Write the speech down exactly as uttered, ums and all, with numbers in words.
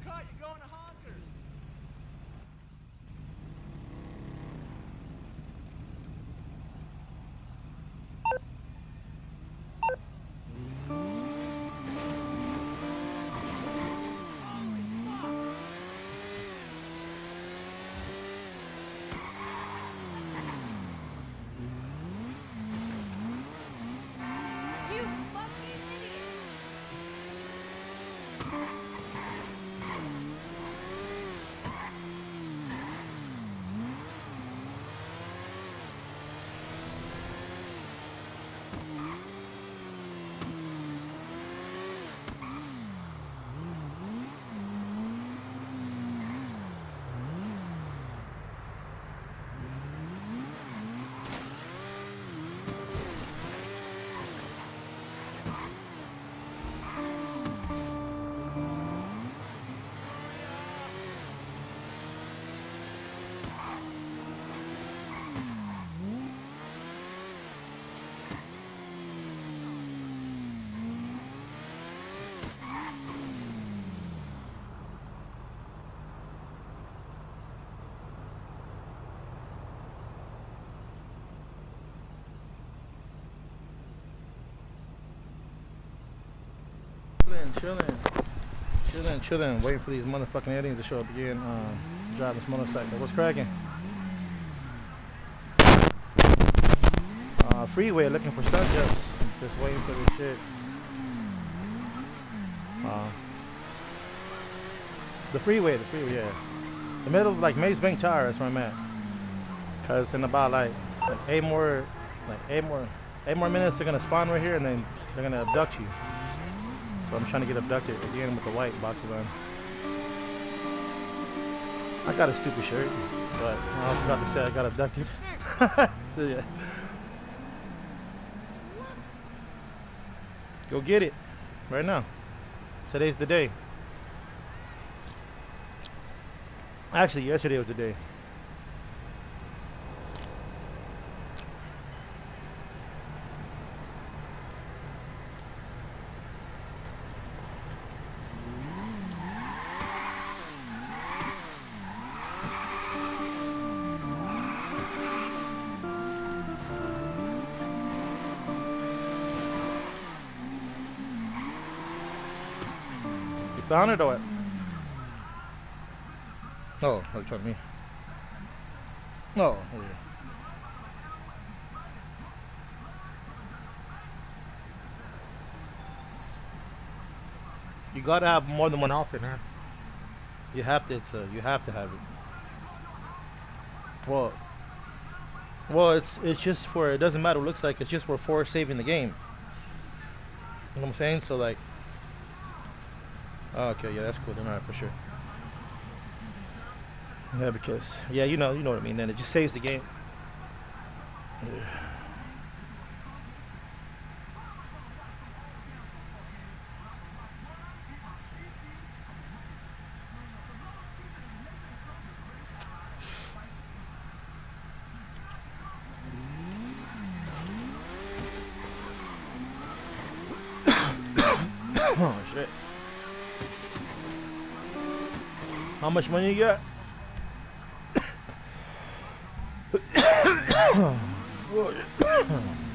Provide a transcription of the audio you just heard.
caught you going to Honkers. You fucking idiot! Chilling, chilling, chilling, chilling, waiting for these motherfucking aliens to show up again. Um, driving this motorcycle. What's cracking? Uh, freeway looking for stunt jumps. Just waiting for this shit. Uh, the freeway, the freeway, yeah. The middle of like Maze Bank Tower, that's where I'm at. Cause in about like, like eight more, like eight more, eight more minutes they're gonna spawn right here, and then they're gonna abduct you. So I'm trying to get abducted again with the white boxes on. I got a stupid shirt, but I was about to say I got abducted. Yeah. Go get it right now. Today's the day. Actually, yesterday was the day. You found it or what? Oh, look toward me. Oh, yeah. You gotta have more than one outfit, man. You have to. It's uh, you have to have it. Well, well, it's it's just for. It doesn't matter what it looks like. It's just for for saving the game. You know what I'm saying? So like. Oh, okay, yeah, that's cool. Then, all right, for sure. Yeah, because yeah, you know, you know what I mean. Then it just saves the game. Yeah. Oh shit. How much money you got? Whoa.